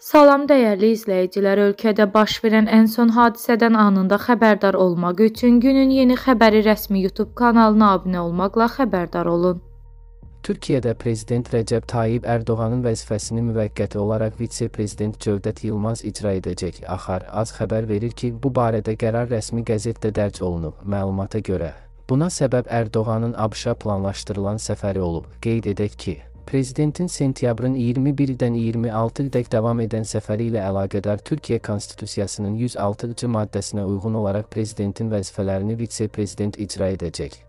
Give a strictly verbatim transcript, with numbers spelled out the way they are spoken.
Salam dəyərli izləyicilər, ölkədə baş verən ən son hadisədən anında xəbərdar olmaq üçün günün yeni xəbəri rəsmi YouTube kanalına abunə olmaqla xəbərdar olun. Türkiyədə Prezident Rəcəb Tayyib Ərdoğanın vəzifəsini müvəqqəti olaraq vitse-prezident Cövdət Yılmaz icra edəcək. Axar az xəbər verir ki, bu barədə qərar rəsmi qəzetdə dərc olunub. Məlumata görə, buna səbəb Ərdoğanın ABŞ-a planlaşdırılan səfəri olub. Qeyd edək ki, Prezidentin sentyabrın iyirmi birindən iyirmi altıdək davam edən səfəri ilə əlaqədar Türkiyə Konstitusiyasının yüz altıncı maddəsinə uyğun olaraq Prezidentin vəzifələrini vitse-prezident icra edəcək.